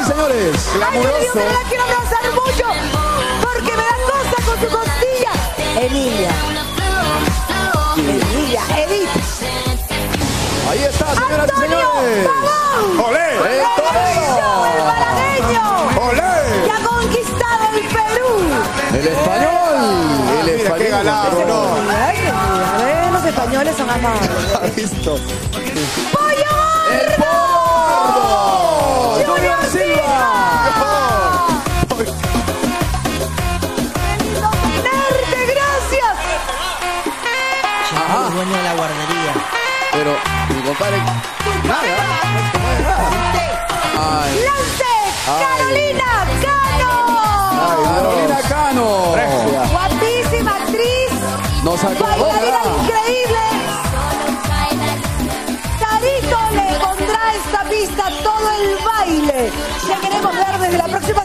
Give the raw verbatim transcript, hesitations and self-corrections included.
señores. Glamuroso. Ay, yo la quiero abrazar mucho porque me da cosa con su costilla. Emilia. Emilia, Edith. Ahí está, señoras y Antonio señores. Pavón. ¡Olé! El malagueño, el malagueño. ¡Olé! Que ha conquistado el Perú. El español. El Mira, español. qué galán, no. Ay, qué mira, ¿ves? Los españoles son amables. ¿Ha visto? ¡Pollo! ¡El Porro! ¡Junior Silva! ¡Lindo tenerte! ¡Gracias! Ajá. El dueño de la guardería. Pero, mi compadre, nada. Ay. ¡Lance! Ay. ¡Carolina Cano! Ay, Carolina Cano. Guapísima actriz. Nos Bailarina acompaña. increíble. Carito le pondrá a esta pista todo el baile que queremos ver desde la próxima